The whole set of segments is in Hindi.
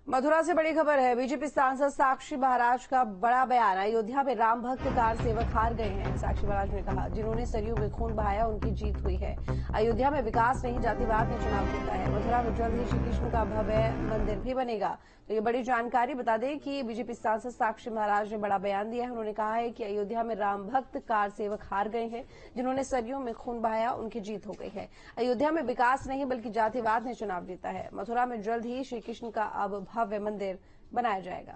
मथुरा से बड़ी खबर है। बीजेपी सांसद साक्षी महाराज का बड़ा बयान। अयोध्या में राम भक्त कार सेवक हार गए हैं। साक्षी महाराज ने कहा, जिन्होंने सरयू में खून बहाया उनकी जीत हुई है। अयोध्या में विकास नहीं, जातिवाद ने चुनाव जीता है। मथुरा में जल्द ही श्री कृष्ण का भव्य मंदिर भी बनेगा। तो ये बड़ी जानकारी। बता दें कि बीजेपी सांसद साक्षी महाराज ने बड़ा बयान दिया है। उन्होंने कहा है कि अयोध्या में राम भक्त कार सेवक हार गए हैं। जिन्होंने सरयू में खून बहाया उनकी जीत हो गई है। अयोध्या में विकास नहीं बल्कि जातिवाद ने चुनाव जीता है। मथुरा में जल्द ही श्री कृष्ण का अब भव्य मंदिर बनाया जाएगा।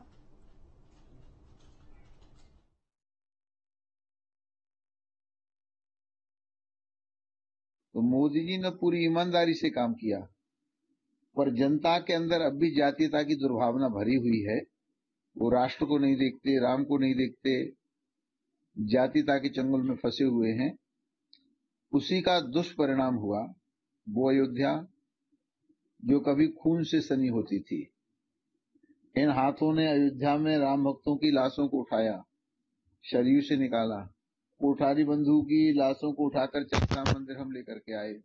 तो मोदी जी ने पूरी ईमानदारी से काम किया, पर जनता के अंदर अब भी जातीयता की दुर्भावना भरी हुई है। वो राष्ट्र को नहीं देखते, राम को नहीं देखते, जातीयता के चंगुल में फंसे हुए हैं। उसी का दुष्परिणाम हुआ वो अयोध्या जो कभी खून से सनी होती थी। इन हाथों ने अयोध्या में राम भक्तों की लाशों को उठाया, शरीर से निकाला। कोठारी बंधु की लाशों को उठाकर चक्रधाम मंदिर हम लेकर के आए।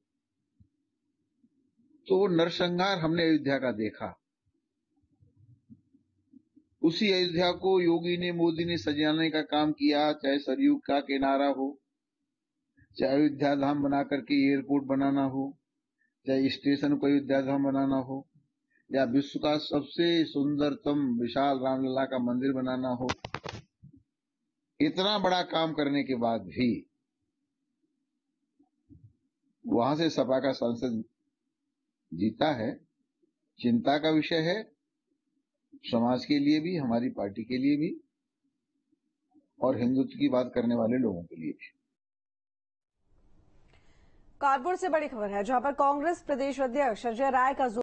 तो वो नरसंहार हमने अयोध्या का देखा। उसी अयोध्या को योगी ने, मोदी ने सजाने का काम किया। चाहे सरयू का किनारा हो, चाहे अयोध्या धाम बना करके एयरपोर्ट बनाना हो, चाहे स्टेशन को अयोध्या धाम बनाना हो, या विश्व का सबसे सुंदरतम विशाल रामलला का मंदिर बनाना हो। इतना बड़ा काम करने के बाद भी वहां से सपा का सांसद जीता है। चिंता का विषय है समाज के लिए भी, हमारी पार्टी के लिए भी, और हिंदुत्व की बात करने वाले लोगों के लिए भी। कानपुर से बड़ी खबर है, जहां पर कांग्रेस प्रदेश अध्यक्ष अजय राय का